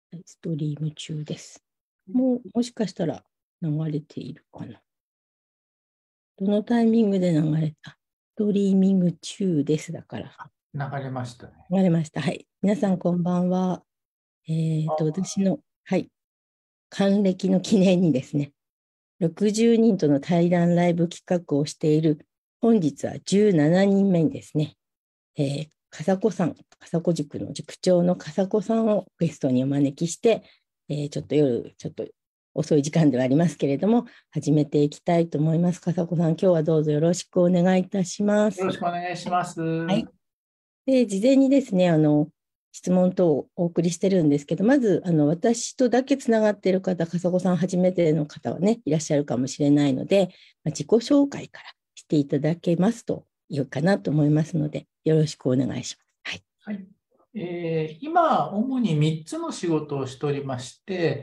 ストリーム中です。もしかしたら流れているかな。どのタイミングで流れた？ストリーミング中ですだから。 流れましたね。 流れました。はい。皆さんこんばんは。私の、はい、還暦の記念にですね、60人との対談ライブ企画をしている、本日は17人目にですね、笠子さん、笠子塾の塾長の笠子さんをゲストにお招きして、ちょっと夜、ちょっと遅い時間ではありますけれども、始めていきたいと思います。笠子さん、今日はどうぞよろしくお願いいたします。 よろしくお願いします。 はい。で、事前にですね、質問等をお送りしてるんですけど、まず、私とだけつながっている方、笠子さん初めての方はね、いらっしゃるかもしれないので、自己紹介からしていただけますといいかなと思いますので、よろしくお願いします。はい。 はい。今、主に3つの仕事をしておりまして、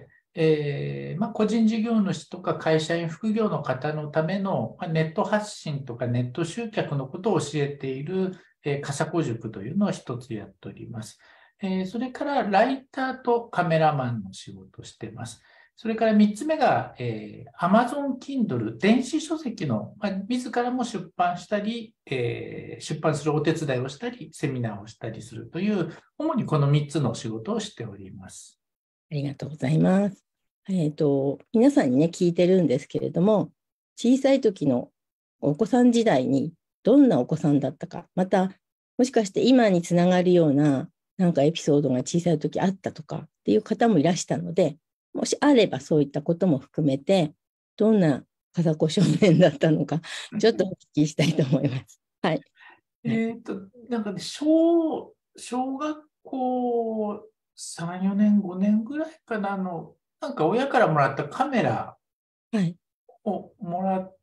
個人事業主とか会社員副業の方のためのネット発信とかネット集客のことを教えている、笠子塾というのを一つやっております。それからライターとカメラマンの仕事をしています。それから3つ目が、Amazon Kindle 電子書籍の、自らも出版したり、出版するお手伝いをしたり、セミナーをしたりするという、主にこの3つの仕事をしております。 ありがとうございます。皆さんにね、聞いてるんですけれども、小さい時のお子さん時代にどんなお子さんだったか、また、もしかして今につながるような、なんかエピソードが小さい時あったとかっていう方もいらしたので、もしあればそういったことも含めて、どんな笠子少年だったのか、ちょっとお聞きしたいと思います。はい。 なんかね、小学校3、4年、5年ぐらいかな、なんか親からもらったカメラはい。 をもらって、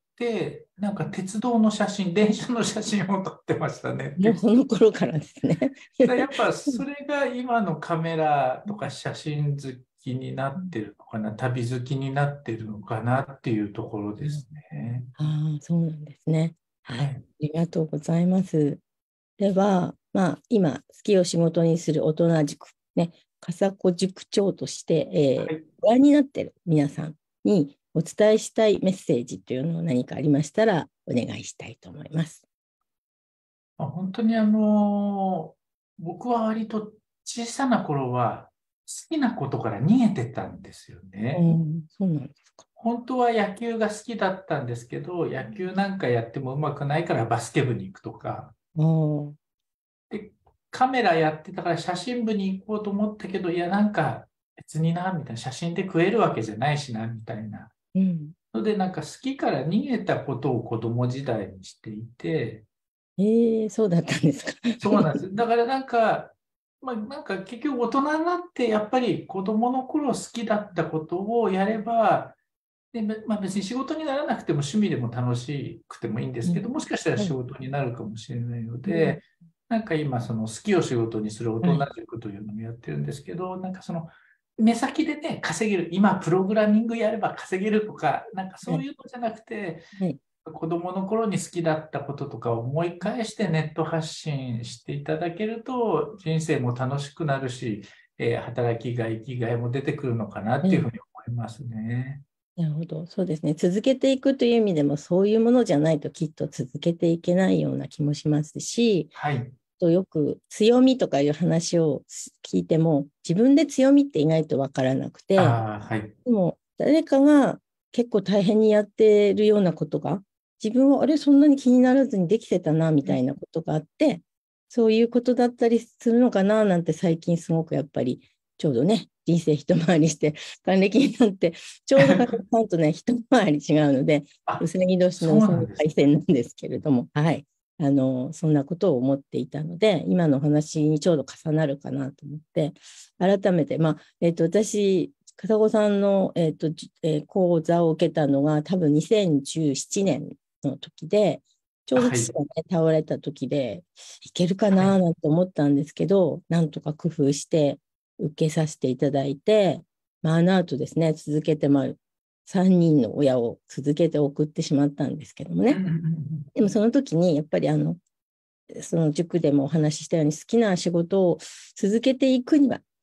なんか鉄道の写真、電車の写真を撮ってましたね。 もうその頃からですね。 やっぱそれが今のカメラとか写真好きになってるのかな、旅好きになってるのかなっていうところですね。 ああ、そうなんですね。はい。あはい。 りがとうございます。では、今、好きを仕事にする大人塾、ね、笠子塾長として、 はい。 ご覧になっている皆さんにお伝えしたいメッセージというのを何かありましたら、お願いしたいと思います。 本当に僕は割と小さな頃は好きなことから逃げてたんですよね。 そうなんですか。 本当は野球が好きだったんですけど、野球なんかやってもうまくないからバスケ部に行くとか、 ああ、 で、カメラやってたから写真部に行こうと思ったけど、いや、なんか別にな、みたいな、写真で食えるわけじゃないしな、みたいな。 うん。 ので、なんか好きから逃げたことを子供時代にしていて、 そうだったんですか。 そうなんです。だからなんか、なんか結局大人になってやっぱり子供の頃好きだったことをやれば、で、別に仕事にならなくても趣味でも楽しくてもいいんですけど、 うん。 もしかしたらはい。 仕事になるかもしれないのうん。 で、なんか今その好きを仕事にする大人はい。 塾というのをやってるんですけど、なんかその目先でね、稼げる、今プログラミングやれば稼げるとか、なんかはい。 そういうのじゃなくて、 はい。 子供の頃に好きだったこととかを思い返してネット発信していただけると人生も楽しくなるし、働きがい、生きがいも出てくるのかなっていうふうに思いますね。 なるほど。そうですね。続けていくという意味でも、そういうものじゃないときっと続けていけないような気もしますし、 はい。 とよく強みとかいう話を聞いても、自分で強みって意外とわからなくて、 ああ、はい。 でも誰かが結構大変にやってるようなことが、自分はあれそんなに気にならずにできてたなみたいなことがあって、そういうことだったりするのかななんて最近すごくやっぱりちょうどね、人生一回りして還暦になって、ちょうど還暦さんとね、一回り違うので、うあ、 さぎ年のそううさぎなんですね。 パイセンなんですけれども、はい。そんなことを思っていたので、今の話にちょうど重なるかなと思って、改めて、私、片子さんの、講座を受けたのが多分2017年の時で、ちょうどはい。 父がね、倒れた時で、いけるかはい。 ななんて思ったんですけど、なんとか工夫して受けさせていただいて、あの後ですね、続けて、3人の親を続けて送ってしまったんですけどもね。 うんうんうんでもその時に、やっぱりその塾でもお話ししたように好きな仕事を続けていくには、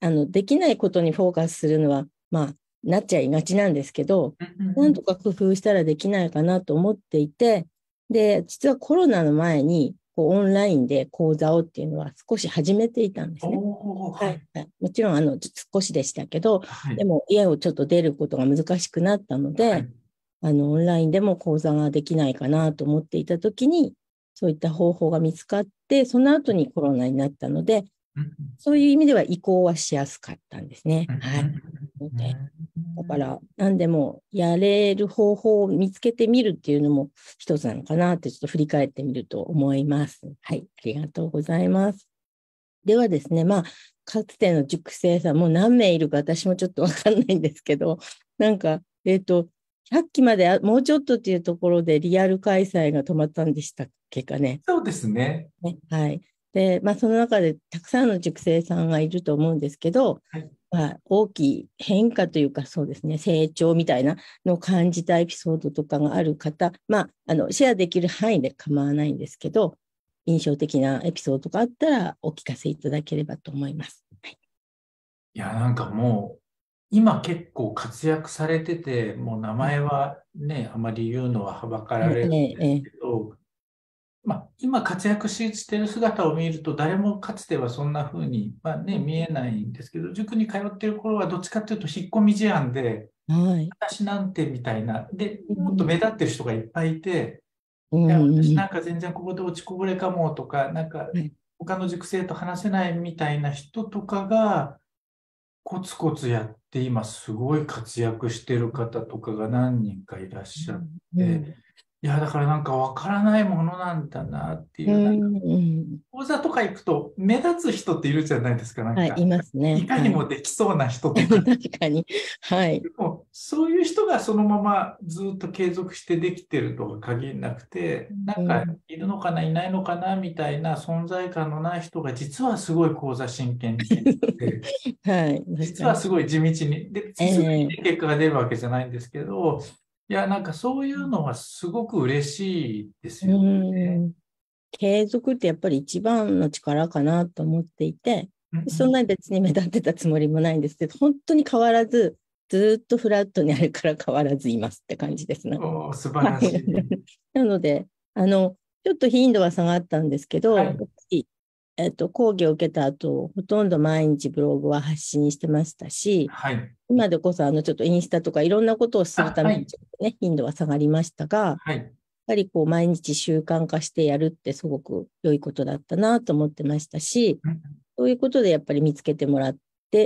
できないことにフォーカスするのは、まあ、なっちゃいがちなんですけど、なんとか工夫したらできないかなと思っていて、で、実はコロナの前に、オンラインで講座をっていうのは少し始めていたんですね。 はい。 もちろん、少しでしたけど、 はい。 でも、家をちょっと出ることが難しくなったので、 はい。 オンラインでも講座ができないかなと思っていたときに、そういった方法が見つかって、その後にコロナになったので、そういう意味では移行はしやすかったんですね。はい。だから、何でもやれる方法を見つけてみるっていうのも一つなのかなってちょっと振り返ってみると思います。はい。ありがとうございます。ではですね、まあ、かつての塾生さん、もう何名いるか私もちょっとわかんないんですけど、なんか、100期までもうちょっとっていうところでリアル開催が止まったんでしたっけかね。 そうですね。 はい。で、まあ、その中でたくさんの塾生さんがいると思うんですけど、 はい。 まあ、大きい変化というか、そうですね、成長みたいなのを感じたエピソードとかがある方、まあ、シェアできる範囲で構わないんですけど、印象的なエピソードがあったらお聞かせいただければと思います。はい、 いや、なんかもう、今結構活躍されてて、もう名前はね、あまり言うのははばかられるんですけど、まあ、今活躍してる姿を見ると、誰もかつてはそんな風に、まあね、見えないんですけど、塾に通ってる頃はどっちかっていうと引っ込み思案で、 はい。 私なんてみたいな、で、もっとうん、 目立ってる人がいっぱいいて、 ういや、私ん、 なんか全然ここで落ちこぼれかもとか、なんかはい。 他の塾生と話せないみたいな人とかが、コツコツやって今すごい活躍してる方とかが何人かいらっしゃっうん、 て、いや、だからなんかわからないものなんだなっていう、なんかうん、うん、 講座とか行くと目立つ人っているじゃないですか、なんはい、いか。 ますね。 いかにはい。 もできそうな人とか。 確かに。はい。 でもそういう人がそのままずっと継続してできてるとは限らなくて、なんかうん、 いるのかな、いないのかなみたいな存在感のない人が実はすごい講座真剣に聞いて、 はい。確かに。 実はすごい地道に、で、すぐにええ、 結果が出るわけじゃないんですけど、いや、なんかそういうのはすごく嬉しいですうよね。 ん。継続ってやっぱり一番の力かなと思っていて、そんうんなに別に目立ってたつもりもないんですけど、本当に変わらず、ずっとフラットにあるから変わらずいますって感じですね。 うん、おー、素晴はい。 らしい。 なので、ちょっと頻度は下がったんですけど、やっはい。 ぱり講義を受けた後、ほとんど毎日ブログは発信してましたし、 はい。 今でこそちょっとインスタとかいろんなことをするあ、 ためにはい。 ちょっとね、頻度は下がりましたが、やっはい。 ぱり毎日習慣化してやるってすごく良いことだったなと思ってましたし、 うんそういうことでやっぱり見つけてもらって、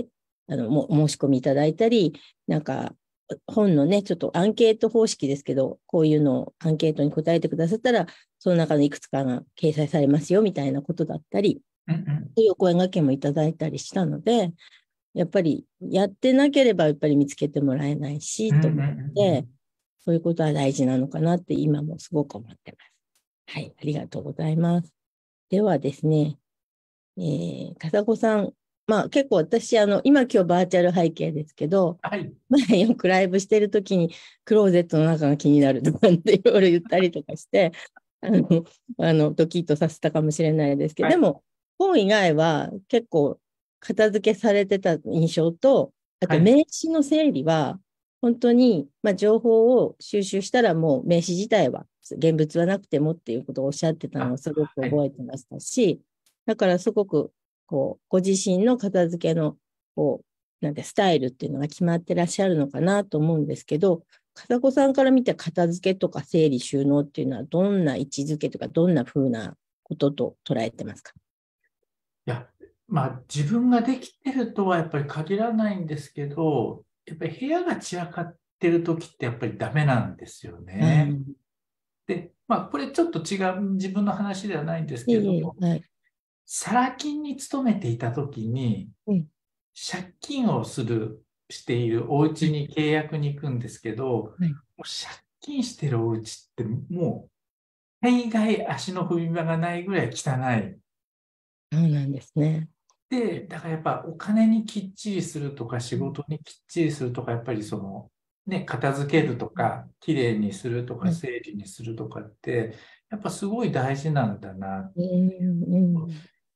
申し込みいただいたり、なんか、本のね、ちょっとアンケート方式ですけど、こういうのをアンケートに答えてくださったら、その中のいくつかが掲載されますよみたいなことだったり、 うんそういうお声掛けもいただいたりしたので、やっぱりやってなければやっぱり見つけてもらえないし、と思っうんうんうんて、そういうことは大事なのかなって今もすごく思ってます。はい、ありがとうございます。ではですね、笠子さん、まあ結構私、今バーチャル背景ですけど、 はい。 前よくライブしてるときにクローゼットの中が気になるとかっていろいろ言ったりとかして、あの、ドキッとさせたかもしれないですけど、 はい。 でも、本以外は結構片付けされてた印象と、あとはい。 名刺の整理は、本当に、まあ、情報を収集したらもう名刺自体は現物はなくてもっていうことをおっしゃってたのあ、 をすごくはい。 覚えてましたし、だからすごくご自身の片付けのなんてスタイルっていうのが決まってらっしゃるのかなと思うんですけど、笠子さんから見て片付けとか整理収納っていうのはどんな位置づけとかどんな風なことと捉えてますか？ いや、まあ自分ができてるとはやっぱり限らないんですけど、やっぱり部屋が散らかってる時ってやっぱりダメなんですよね。 うん。 で、まあこれちょっと違う自分の話ではないんですけど、 いえいえ、はい。 サラ金に勤めていた時に、 うん。 借金をしているお家に契約に行くんですけど、もうはい。 借金してるお家ってもう大概足の踏み場がないぐらい汚い。 そうなんですね。 で、だからやっぱお金にきっちりするとか仕うん。 事にきっちりするとか、やっぱりその、ね、片付けるとか、きれいにするとか、 はい。 整理にするとかって、やっぱすごい大事なんだな。 うん。うん。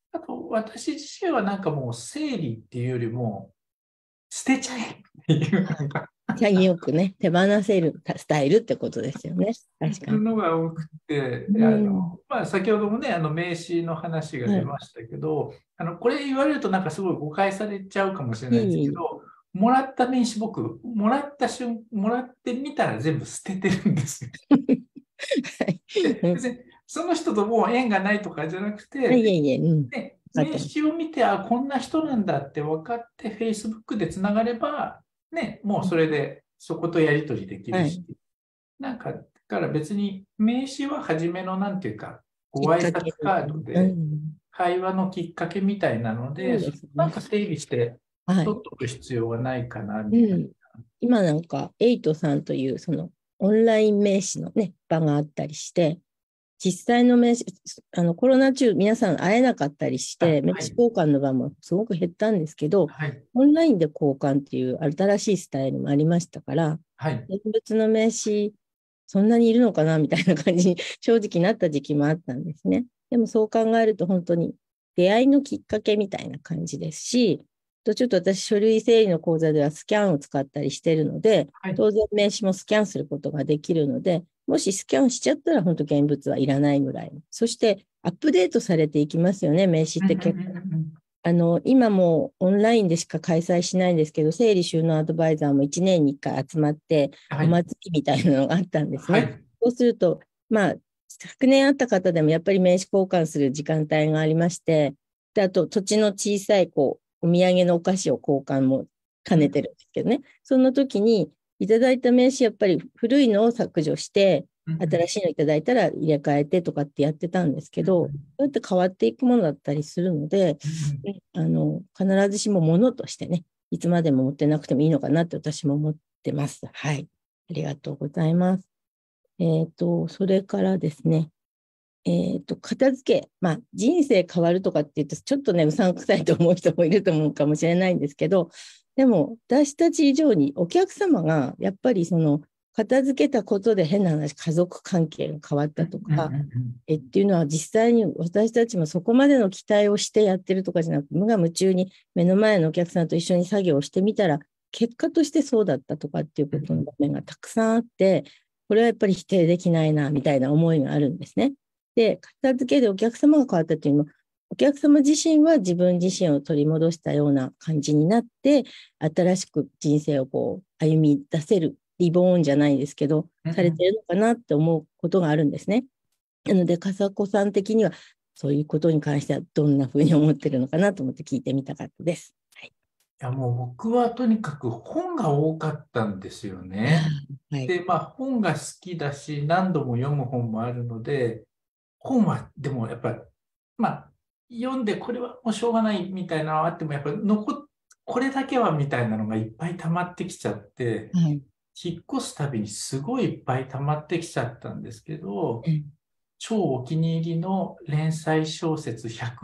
あと、私自身はなんかもう整理っていうよりも、捨てちゃえっていうのが潔くね、手放せるスタイルってことですよね。確かに。 のが多くて、 うん。 まあ、先ほどもね、名刺の話がはい。 出ましたけど、これ言われるとなんかすごい誤解されちゃうかもしれないんですけいい。 ど、もらった名刺僕、もらってみたら全部捨ててるんですよ。 はい。 で、 うん。 別にその人ともう縁がないとかじゃなくて、 いえいえ、うん。 ね、名分かってます。 刺を見て、あ、こんな人なんだって分かって、Facebook でつながれば、ね、もうそれでそことやり取りできるし、 はい。 なんか、だから別に名刺は初めのなんていうか、ご挨きっかけ拶カーみたいな。うドでん。 会話のきっかけみたいなので、 そうですね。 なんか整理してはい。 取っとく必要はないかな、みたいうん。今なんか、エイトさんという、その、オンライン名刺のね、場があったりして、実際の名刺、コロナ中、皆さん会えなかったりしな。 て、名はい、 刺交換の場もすごく減ったんですけど、 はい、 オンラインで交換っていう新しいスタイルもありましたから、 はい。 現物の名刺、そんなにいるのかなみたいな感じに正直なった時期もあったんですね。でもそう考えると本当に出会いのきっかけみたいな感じですし、ちょっと私書類整理の講座ではスキャンを使ったりしているので、 はい。 当然名刺もスキャンすることができるので、もしスキャンしちゃったら本当現物はいらないぐらい。そしてアップデートされていきますよね、名刺っうんうんて結構。 うんうん。 今もオンラインでしか開催しないんですけど、整理収納アドバイザーも1年に1回集まって、 はい、 お祭りみたいなのがあったんですね。 はい、 そうすると、まあ、昨年会った方でもやっぱり名刺交換する時間帯がありまして、で、あと土地の小さいお土産のお菓子を交換も兼ねてるんですけどね。その時にいただいた名刺、やっぱり古いのを削除して、 うんうん新しいのいただいたら入れ替えてとかってやってたんですけど、 うんそうやって変わっていくものだったりするので、 うんうん必ずしもものとしてね、いつまでも持ってなくてもいいのかなって私も思ってます。はい。ありがとうございます。それからですね、片付け、まあ、人生変わるとかって言うと、ちょっとね、うさんくさいと思う人もいると思うかもしれないんですけど、でも、私たち以上にお客様が、やっぱりその、片付けたことで変な話、家族関係が変わったとうんうんか、 うんっていうのは実際に私たちもそこまでの期待をしてやってるとかじゃなく、無我夢中に目の前のお客さんと一緒に作業をしてみたら、結果としてそうだったとかっていうことの場面がたくさんあって、これはやっぱり否定できないな、みたいな思いがあるんですね。で、片付けでお客様が変わったというのも、お客様自身は自分自身を取り戻したような感じになって、新しく人生を歩み出せる、リボーンじゃないですけど、されうんうん。 てるのかなって思うことがあるんですね。なので、笠子さん的には、そういうことに関してはどんなふうに思ってるのかなと思って聞いてみたかったです。はい。 いや、もう僕はとにかく本が多かったんですよね。 はい。 で、まあ本が好きだし、何度も読む本もあるので、本はでもやっぱり、まあ読んでこれはもうしょうがないみたいなのはあっても、やっぱりこれだけはみたいなのがいっぱい溜まってきちゃって、 はい。 引っ越すたびにすごいいっぱい溜まってきちゃったんですけど、 うん。 超お気に入りの連載小説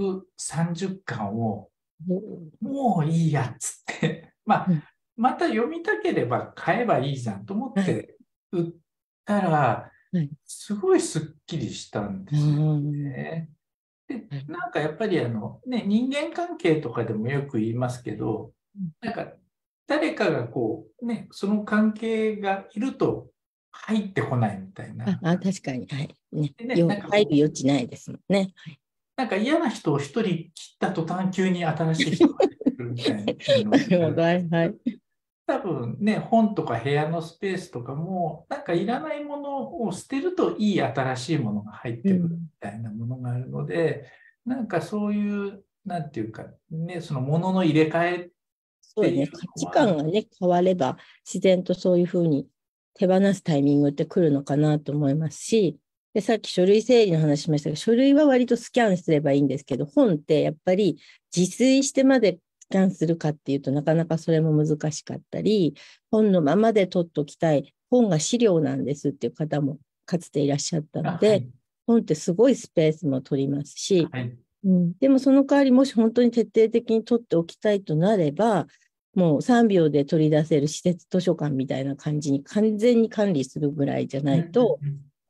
130巻をもういいやっつって、まあ、 うん。 また読みたければ買えばいいじゃんと思っはい。 て売ったら、 はい。 すごいスッキリしたんであすよー。 ね。で、 なるなんかやっぱりね、人間関係とかでもよく言いますけど、なんか誰かがね、その関係がいると入ってこないみたいな。 確かに。はい。ね。 でね、なんか入る余地ないですもんね。はい。 なんか嫌な人を一人切った途端急に新しい人が出てくるみたいなのってなるほど。 ある。 はい。はい。 多分ね、本とか部屋のスペースとかも、なんかいらないものを捨てるといい新しいものが入ってくるみうん。 たいなものがあるので、なんかそういう、なんていうか、ね、そのものの入れ替えっそうですね。 ていう価値観のは、 がね、変われば、自然とそういうふうに手放すタイミングって来るのかなと思いますし、で、さっき書類整理の話しましたが、書類は割とスキャンすればいいんですけど、本ってやっぱり自炊してまでスキャンするかっていうとなかなかそれも難しかったり、本のままで取っておきたい、本が資料なんですっていう方もかつていらっしゃったので、 はい、 本ってすごいスペースも取りますし、 はい、 うん、でもその代わりもし本当に徹底的に取っておきたいとなれば、もう3秒で取り出せる施設図書館みたいな感じに完全に管理するぐらいじゃうん、 ないと、 うん、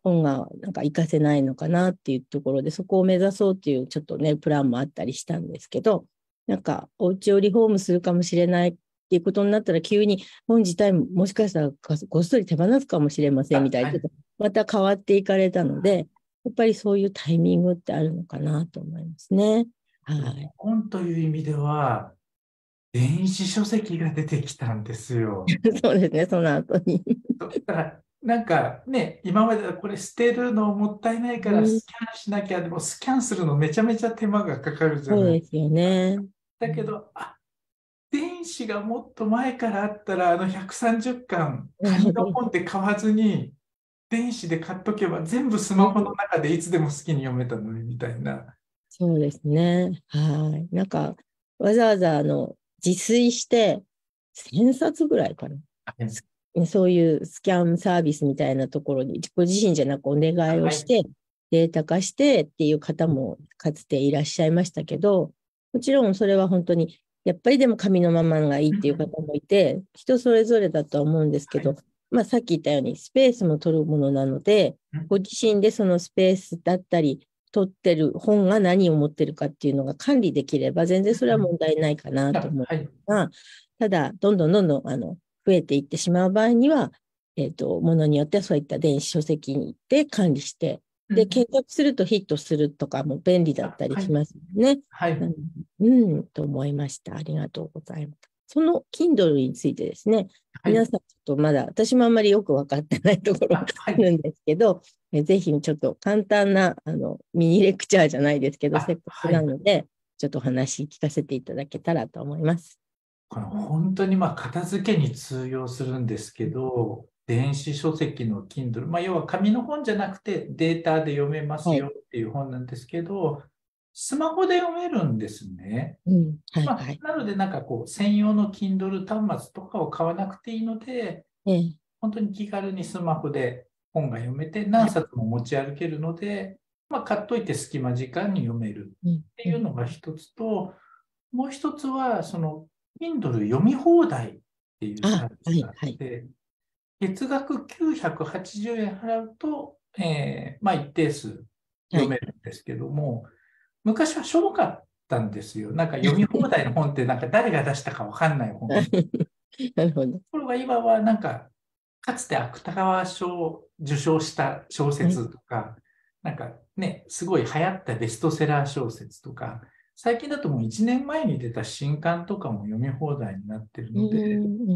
本がなんか活かせないのかなっていうところで、そこを目指そうっていうちょっとね、プランもあったりしたんですけど、なんかお家をリフォームするかもしれないっていうことになったら、急に本自体ももしかしたらごっそり手放すかもしれませんみたいな、 はい。 また変わっていかれたので、やっぱりそういうタイミングってあるのかなと思いますね。はい。 本という意味では、電子書籍が出てきたんですよ。 そうですね、その後に。 だから、なんかね、今まではこれ捨てるのもったいないかうん、 らスキャンしなきゃ、でもスキャンするのめちゃめちゃ手間がかかるじゃない。 そうですよね。うん、 だけど、電子がもっと前からあったら、130巻、紙の本で買わずに、電子で買っとけば全部スマホの中でいつでも好きに読めたのにみたいな。 そうですね。はい。なんか、わざわざ自炊して、1000冊ぐらいかな。 はい。 そういうスキャンサービスみたいなところに、ご自身じゃなくお願いをはい。 して、データ化してっていう方もかつていらっしゃいましたけど、もちろんそれは本当に、やっぱりでも紙のままがいいっていう方もいて、人それぞれだとは思うんですけはい。 ど、まあさっき言ったようにスペースも取るものなので、ご自身でそのスペースだったり、取ってる本が何を持ってるかっていうのが管理できれば、全然それは問題ないかなと思うはい。 が、ただ、どんどんどんどん増えていってしまう場合には、ものによってはそういった電子書籍で管理して、で、検索するとヒットするとかも便利だったりはい。 しますね。 はい。 と思いました。ありがとうございます。その Kindle についてですね、 はい。 皆さんちょっとまだ私もあんまりよく分かってないところがはい。 あるんですけど、ぜひちょっと簡単なミニレクチャーじゃないですけど、せっかくはい。 なので、ちょっとお話聞かせていただけたらと思います。 この本当に片付けに通用するんですけど、電子書籍の Kindle、要は紙の本じゃなくてデータで読めますはい。 よっていう本なんですけど、スマホで読めるんですね。 うん。はい、はい。 なので専用の Kindle 端末とかを買わなくていいので、 ええ、 本当に気軽にスマホで本が読めてはい。 何冊も持ち歩けるので、買っといて隙間時間に読めるうん、 ってうん。 いうのが一つと、もう一つは、Kindle 読み放題っていうサあ、 ービはい、 スがあっはい。 て、月額980円払うと、一定数はい。 読めるんですけども、昔はしょぼかったんですよ。なんか読み放題の本ってなんか誰が出したかわかんない本。 なるほど。 ところが今はなんか、かつて芥川賞を受賞した小はい。 説とか、なんかね、すごい流行ったベストセラー小説とか、最近だともう1年前に出た新刊とかも読み放題になってるうので、 ん、うん。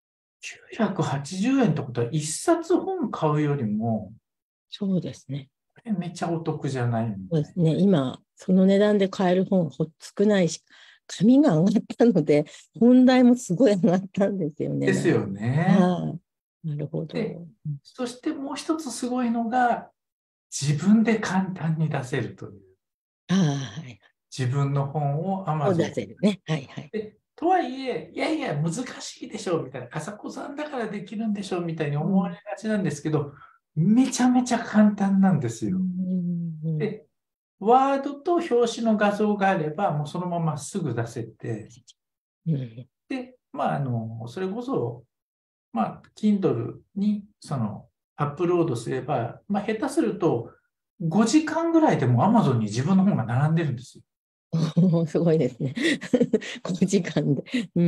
980円ってことは1冊本買うよりも、 そうですね。 これめちゃお得じゃないみたい。 そうですね。今、その値段で買える本少ないし、紙が上がったので、本題もすごい上がったんですよね、 ですよね。 はい。なるほで、 ど。 そしてもう一つすごいのが、自分で簡単に出せるという。 ああ、はい。 自分の本をを出 Amazon せるね。はい、はい。 で、とはいえ、いやいや、難しいでしょ、みたいな、笠子さんだからできるんでしょ、みたいにうん。 思われがちなんですけど、めちゃめちゃ簡単なんですうよ。 ん、うん。 で、ワードと表紙の画像があれば、もうそのまますぐ出せて、 うん。 で、それこそ、Kindle に、アップロードすれば、下手すると、5時間ぐらいでも Amazon に自分の本が並んでるんですよ。 おー、すごいですね。5時間で。うん。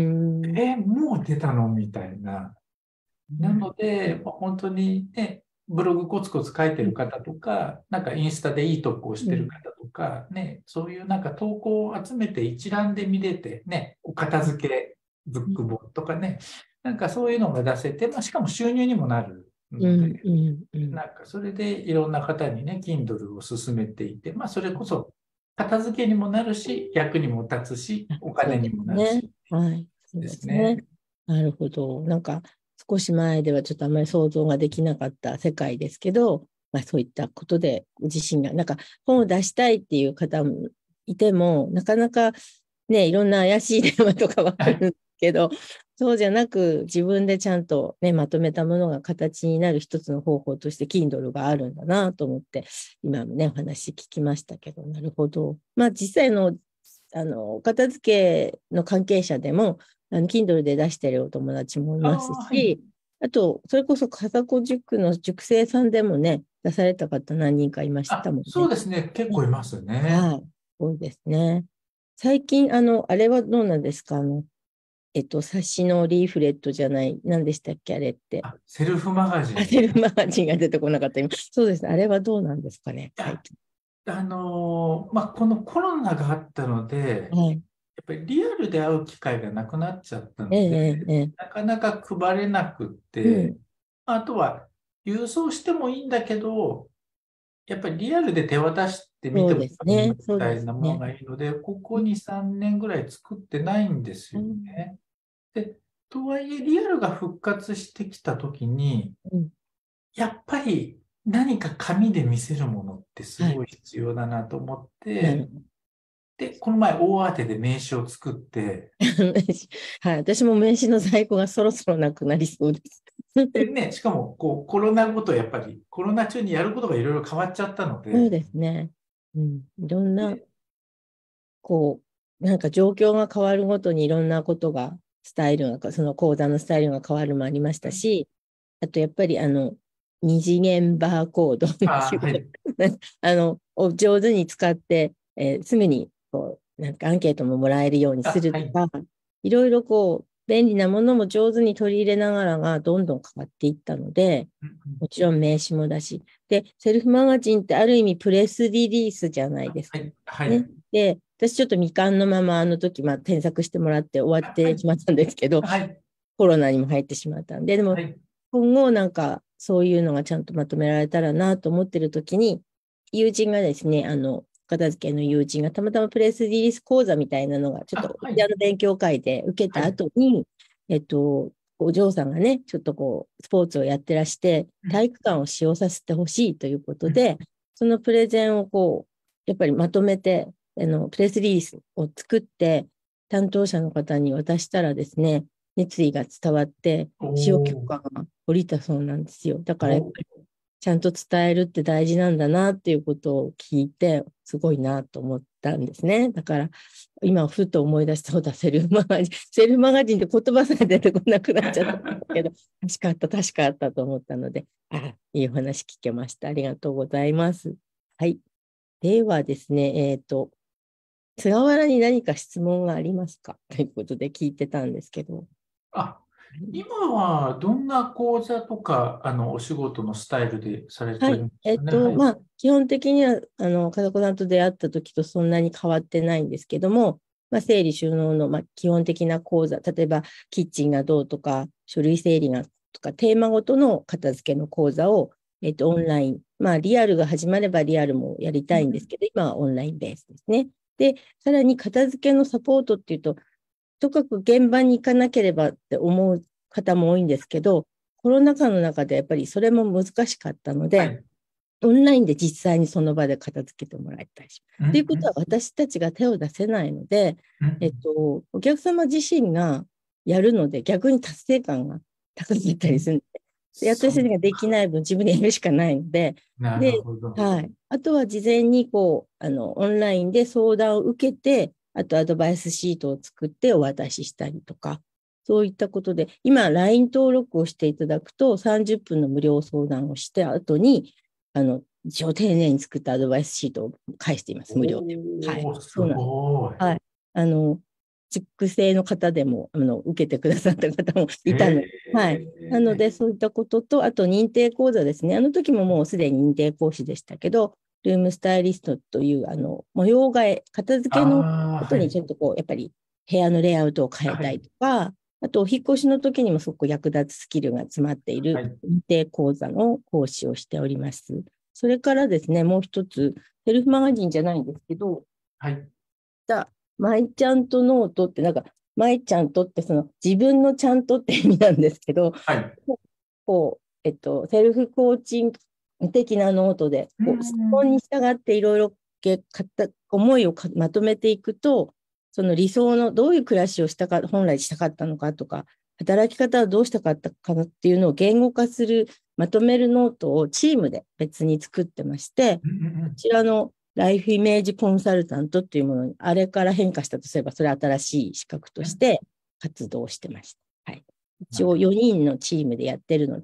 もう出たのみたいな。なので、本当にね、ブログコツコツ書いてうん。 る方とか、なんかインスタでいい投稿してるうん。 方とか、ね、そういうなんか投稿を集めて一覧で見れて、ね、お片付けブック本とかね、なんかそういうのが出せて、しかも収入にもなるので、 うん。うん。うん。 なんかそれでいろんな方にね、Kindle を進めていて、それこそ片付けにもなるし、役にも立つし、 あ、 お金にそうですね。 もなるしはい。そうですね。 ですね。なるほど。なんか、少し前ではちょっとあまり想像ができなかった世界ですけど、そういったことで自身が、なんか本を出したいっていう方もいても、なかなかね、いろんな怪しい電話とかはあはい。 るんですけど、そうじゃなく自分でちゃんとね、まとめたものが形になる一つの方法として Kindle があるんだなと思って、今もね、お話聞きましたけど、なるほど。実際のお片付けの関係者でも、Kindle で出してるお友達もいますはい。 し、あと、それこそ、笠子塾の塾生さんでもね、 出された方何人かいましたもんね。 そうですね。結構いますね。 はい。多いですね。最近、あれはどうなんですか？冊子のリーフレットじゃない、何でしたっけ、あれって。 セルフマガジン。 セルフマガジンが出てこなかった、今。そうですね。あれはどうなんですかね、 いや、 最近。 このコロナがあったので、 はい。 やっぱりリアルで会う機会がなくなっちゃったええ、 ので、 ええ、ええ。 なかなか配れなくっうん。 て、あとは郵送してもいいんだけど、やっぱりリアルで手渡してみそうてもですね。 らうみそうたいなものですね。 がいいので、ここうん。 2、3年ぐらい作ってないんですようん。 ね。で、とはいえリアルが復活してきたときに、 うん。 やっぱり何か紙で見せるものってすはい。 ごい必要だなと思って、 なるほど。 で、この前大慌てで名刺を作って、 はい。私も名刺の在庫がそろそろなくなりそうです。 でね、しかもこうコロナ後とやっぱりコロナ中にやることがいろいろ変わっちゃったので、 そうですね。うん。いろんな、 で、 こなんか状況が変わるごとにいろんなことが、スタイルが、その講座のスタイルが変わるもありましたし、あとやっぱり二次元バーコードはい。 を上手に使って、すぐになんかアンケートももらえるようにするはい。 とか、いろいろ便利なものも上手に取り入れながらがどんどん変わっていったので、 うんうん。 もちろん名刺もだし、で、セルフマガジンってある意味プレスリリースじゃないですか。 はい。はね。 い。 で、私ちょっと未完のままあの時、添削してもらって終わっはい。 てしまったんですけど、 はい。 コロナにも入ってしまったんで、でもはい。 今後なんかそういうのがちゃんとまとめられたらなと思ってる時に、友人がですね、片付けの友人がたまたまプレスリリース講座みたいなのがちょっとはい。 勉強会で受けたはい。 後に、お嬢さんがね、ちょっとスポーツをやってらして、 うん。 体育館を使用させてほしいということうん。 で、そのプレゼンをやっぱりまとめて、プレスリリースを作って、担当者の方に渡したらですね、熱意が伝わって、 お使用許ー。 可が下りたそうなんですよ。だからやっぱお、 りちゃんと伝えるって大事なんだなっていうことを聞いて、すごいなと思ったんですね。だから、今、ふと思い出した、そうだ、セルフマガジン。セルフマガジンって言葉さえ出てこなくなっちゃったんだけど、確かあった、確かあったと思ったので、いいお話聞けました。ありがとうございます。はい。ではですね、菅原に何か質問がありますかということで聞いてたんですけど。 あ、今はどんな講座とか、お仕事のスタイルでされてるはい。 んですかね。はい。 基本的には、風子さんと出会った時とそんなに変わってないんですけども、整理収納の、基本的な講座、例えば、キッチンがどうとか、書類整理がとか、テーマごとの片付けの講座を、オンライン、リアルが始まればリアルもやりたいんですけど、今はオンラインベースですね。で、さらに片付けのサポートっていうと、とかく現場に行かなければって思う方も多いんですけど、コロナ禍の中でやっぱりそれも難しかったので、 はい。 オンラインで実際にその場で片付けてもらいたいし。 うん。 ということは私たちが手を出せないので、 うん。 お客様自身がやるので逆に達成感が高かったうん。 りするので、私たちそう。 ができない分自分でやるしかないので、 なるで、 ほど。 はい。あとは事前にオンラインで相談を受けて、あとアドバイスシートを作ってお渡ししたりとか、そういったことで、今、LINE 登録をしていただくと、30分の無料相談をして後に、一応丁寧に作ったアドバイスシートを返しています、無料で。はい。 おー、すそうなんです。 ごい。 はい。塾生の方でも、受けてくださった方もいたの。はい。なのえで、そういったことと、あと認定講座ですね。あの時ももうすでに認定講師でしたけど、ルームスタイリストという、模様替え、片付けのことはい。 にちょっとやっぱり部屋のレイアウトを変えたいはい。 とか、あと、お引越しの時にもすごく役立つスキルが詰まっているはい。 認定講座の講師をしております。それからですね、もう一つ、セルフマガジンじゃないんですけど、 はい。 マイちゃんとノートって、なんか、マイちゃんとってその自分のちゃんとって意味なんですけど、 はい。 セルフコーチング的なノートで、 う質問ん。 に従っていろいろ思いをまとめていくと、その理想のどういう暮らしを本来したかったのかとか、働き方はどうしたかったかなっていうのを言語化する、まとめるノートをチームで別に作ってまして、 うん。うこん。 ちらのライフイメージコンサルタントっていうものに、あれから変化したとすれば、それは新しい資格とうん。 して活動してました。はい。一応なる 4人のチームでやってるので、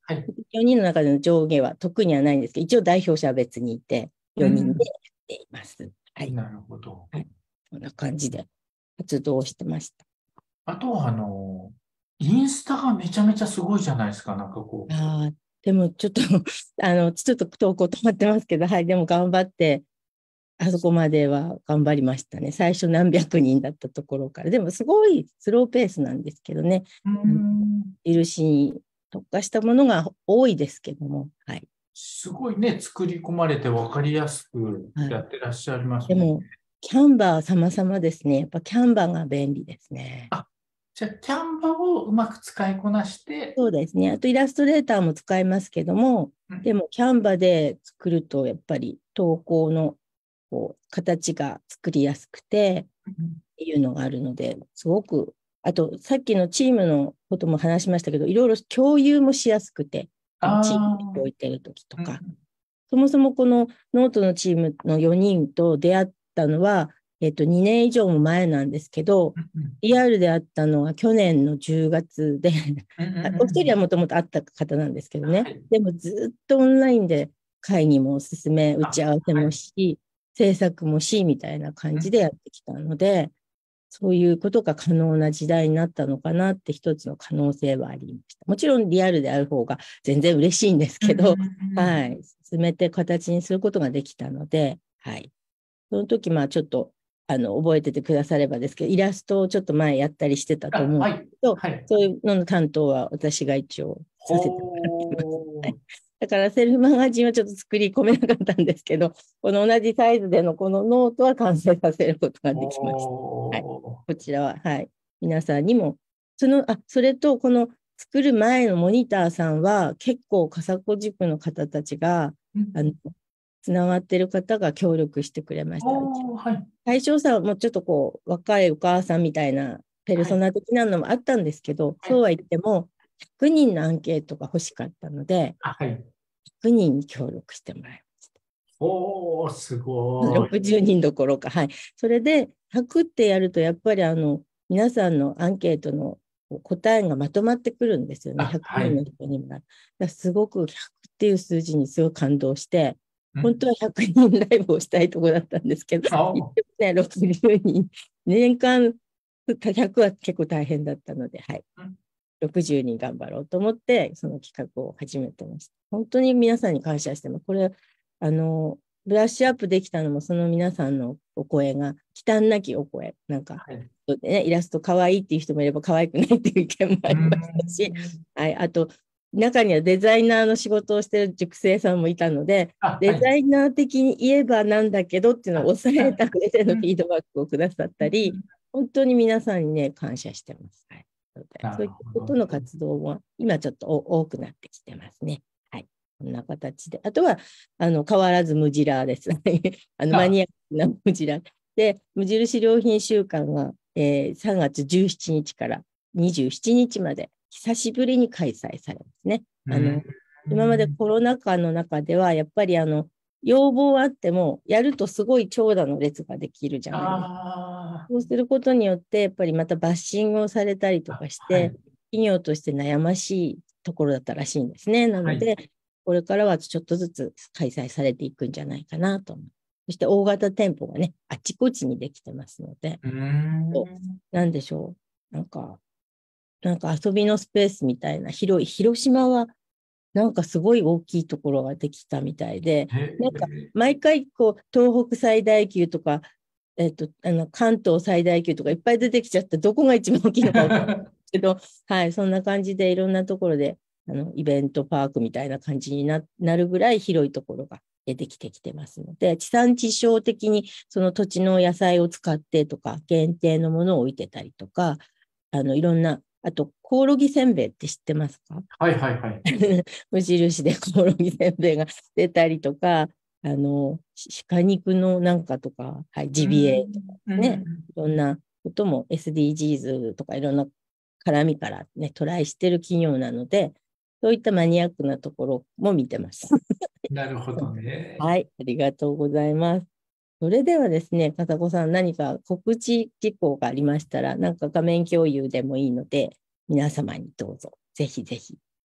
はい。 4人の中での上下は特にはないんですけど、一応代表者は別にいて、4人でやっています。はい。 なるほど。 はい。こんな感じで活動をしてました。 あとは、インスタがめちゃめちゃすごいじゃないですか。なんかこう。 ああ、でもちょっとちょっと投稿止まってますけど、はい、でも頑張って、あそこまでは頑張りましたね。最初何百人だったところから。でもすごいスローペースなんですけどね。 うーん。 印に特化したものが多いですけども、はい。 すごいね、作り込まれて分かりやすくはい、 やってらっしゃいますもんね。 でも、キャンバー様々ですね。やっぱキャンバーが便利ですね。 あ、じゃあ、キャンバをうまく使いこなして、 そうですね。あとイラストレーターも使いますけども、 うん、 でもキャンバで作るとやっぱり投稿のこう形が作りやすくてうん、 っていうのがあるので、すごく、あとさっきのチームのことも話しましたけど、いろいろ共有もしやすくて、そのチームああ、 で置いてるときとか、 うん、 そもそもこのノートのチームの4人と出会ったのは、2年以上も前なんですけど、 うん、 リアルで会ったのは去年の10月でうん、うん、 お一人はうん、 もともと会った方なんですけどね。 はい。 でもずっとオンラインで会議も進め、打ちあ、 合わせはい。 もし、制作もし、みたいな感うん、 じでやってきたので、そういうことが可能な時代になったのかなって一つの可能性はありました。もちろんリアルである方が全然嬉しいんですうん、 けど、 うん、 はい、進めて形にすることができたので、はい。その時、まあちょっと、覚えててくださればですけど、イラストをちょっと前やったりしてたとあ、 思うんですはい。 けど、 はい。 そういうのの担当は私が一応させてもらってます。はい。 ほー。 だからセルフマガジンはちょっと作り込めなかったんですけど、この同じサイズでのこのノートは完成させることができました。はい。 おー。 こちらは、はい。皆さんにも、それと、この作る前のモニターさんは、結構、笠子塾の方たちが、 うん、 あの、つながってる方が協力してくれました。 おー、はい。 対象者もちょっとこう、若いお母さんみたいな、ペルはい。 ソナ的なのもあったんですけど、 はい。 そうは言っても、100人のアンケートが欲しかったので、 あ、はい。 100人に協力してもらいました。 おー、すごい。 60人どころか、はい。それで、100ってやると、やっぱり皆さんのアンケートの答えがまとまってくるんですよね。 あ、 100人のはい。 人にもなる。だからすごく100っていう数字にすごい感動して、 うん、 本当は100人ライブをしたいところだったんですけど、一おー、 応ね、60人、年間100は結構大変だったので、はい。 うん、 60人頑張ろうと思って、その企画を始めてました。本当に皆さんに感謝してます。これ、あの、ブラッシュアップできたのも、その皆さんのお声が、忌憚なきお声、なんか、 はい。 ね、イラスト可愛いっていう人もいれば、可愛くないっていう意見もあうーりましたし、 ん。 はい、あと、中にはデザイナーの仕事をしている塾生さんもいたので、 あ、はい。 デザイナー的に言えばなんだけどっていうのをあ、 抑えた上でうん、 のフィードバックをくださったり、 うん、 本当に皆さんにね、感謝してます。はい、 なるそういったほどね。 ことの活動も今ちょっと多くなってきてますね。はい。こんな形で。あとは、変わらずムジラーです。マあ、 ニアックなムジラー。で、無印良品週間が、3月17日から27日まで久しぶりに開催されますね。 うー今までん。 コロナ禍の中では、やっぱり要望はあっても、やるとすごい長蛇の列ができるじゃないですか。 あそうすることによって、やっぱりまたバッシングをされたりとあ、 かして、 はい。 企業として悩ましいところだったらしいんですね。なはい。 ので、これからはちょっとずつ開催されていくんじゃないかなと思う。そして大型店舗がね、あちこちにできてますので、 うーん。 なんでしょう。なんか遊びのスペースみたいな広島はなんかすごい大きいところができたみたいで、 へなんかえ。 毎回こう東北最大級とか、関東最大級とかいっぱい出てきちゃって、どこが一番大きいのか分かんないけど、はい、そんな感じでいろんなところでイベントパークみたいな感じになるぐらい広いところが出てきてますので、地産地消的にその土地の野菜を使ってとか、限定のものを置いてたりとか、いろんな、あと、コオロギせんべいって知ってますか？ はいはいはい。 無印でコオロギせんべいが出たりとか、鹿肉のなんかとか、はい、 うージビエとかん。うね、 ん。 いろんなことも SDGs とかいろんな絡みからね、トライしてる企業なので、そういったマニアックなところも見てます。 なるほどね。 はい、ありがとうございます。それではですね、片子さん、何か告知事項がありましたら、なんか画面共有でもいいので、皆様にどうぞ、ぜひぜひ。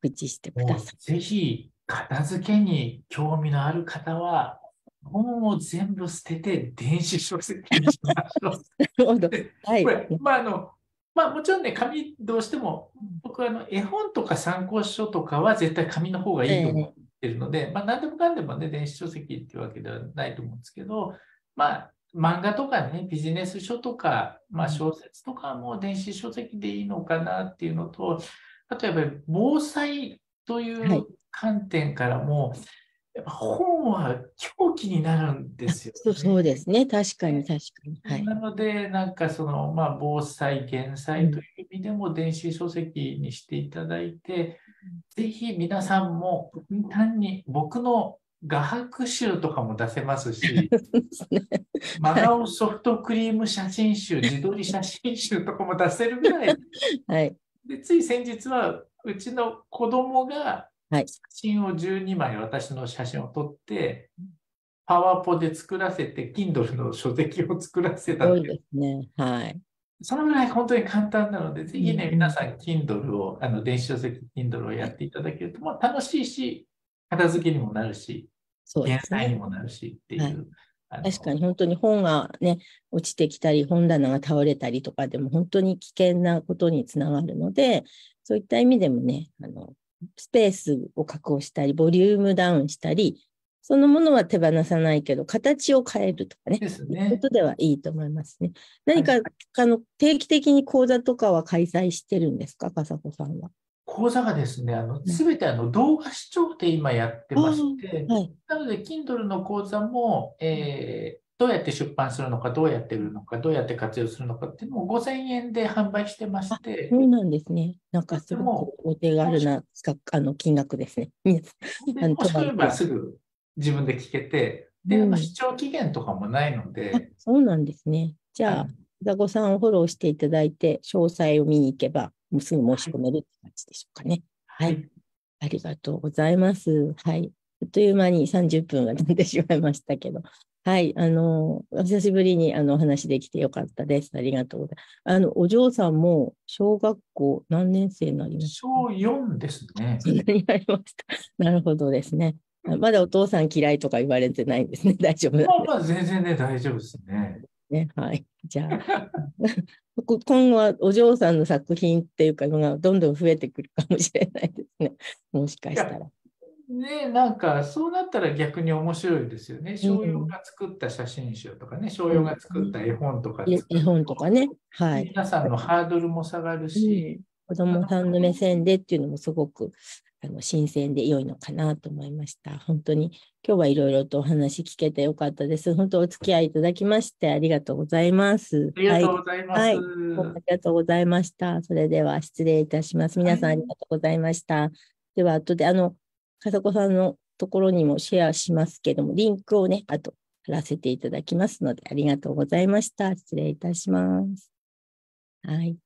告知してください。 もうぜひ、片付けに興味のある方は、本を全部捨てて電子書籍にしましょう。 なるほど。はい。 これ、もちろんね、紙どうしても、僕は絵本とか参考書とかは絶対紙の方がいいと思ってるので、何でもかんでもね、電子書籍っていうわけではないと思うんですけど、漫画とかね、ビジネス書とか、小説とかも電子書籍でいいのかなっていうのと、あとやっぱり防災というはい。 観点からも、やっぱ本は狂気になるんですよそうでね。 すね。確かに、確かに。はい。 なので、防災、減災という意味でも電子書籍にしていただいて、ぜひ皆さんも単に僕の画伯集とかも出せますし、 そうですね。 真はい。 顔ソフトクリーム写真集、自撮り写真集とかも出せるぐらい。 はい。 で、つい先日は、うちの子供がはい。 写真を12枚、私の写真を撮って、パワポで作らせて、Kindle の書籍を作らせたっていう。 すごいですね。はい。 そのぐらい本当に簡単なので、ぜひね、 うんうん。 皆さん Kindle を、電子書籍 Kindle をやっていただけると、楽しいし、片付けにもなるし、減そうですね。 災にもなるしってはい。 いう、 確かに本当に本がね、落ちてきたり、本棚が倒れたりとかでも本当に危険なことにつながるので、そういった意味でもね、スペースを確保したり、ボリュームダウンしたり、そのものは手放さないけど、形を変えるとかね、 ですいうこね。 とではいいと思いますね。 はい。 何か、定期的に講座とかは開催してるんですか、笠子さんは。 講座がですね、 うん、 すべて動画視聴で今やってあまして、 あ、はい。 なので、Kindle の講座も、どうやって出版するのか、どうやって売るのか、どうやって活用するのかっていうのを5000円で販売してましあ、 て、 そうなんですね。なんかすごくでも、 お手軽な金額ですね。皆さん、 もしくれとはいえ。 ばすぐ自分で聞けて、で、視うん。 聴期限とかもないのあ、 で、 そうなんですね。じゃあ、 あの、 ザコさんをフォローしていただいて、詳細を見に行けば、もうすぐ申しはい、 込めるって感じでしょうかね。はい。 はい、 ありがとうございます。はい。あっという間に30分が経ってしまいましたけど。はい。お久しぶりにお話できてよかったです。ありがとうございます。お嬢さんも小学校何年生になりますか？ 小4ですね。 そんなになりました。なるほどですね。まだお父さん嫌いとか言われてないんですね。大丈夫なんです全然ね、大丈夫ですね。 ね。はい。じゃあ、今後はお嬢さんの作品っていうかのがどんどん増えてくるかもしれないですね。もしかいや、 したら。 ね、そうなったら逆に面白いですよね。 う小4 ん。 が作った写真集とかね、小4 そうでがすね。 作った絵本とか絵作る本とかと、 ね。はい。 皆さんのハードルも下がるうん。 し、 子供さんの目線でっていうのもすごく新鮮で良いのかなと思いました。本当に今日はいろいろとお話聞けてよかったです。本当お付き合いいただきましてありがとうございます。 ありがとうはい。 ございます。 はい。どうもありがとうございました。それでは失礼いたします。皆さんありはい。 がとうございました。では、後で笠子さんのところにもシェアしますけども、リンクをね、後貼らせていただきますので、ありがとうございました。失礼いたします。はい。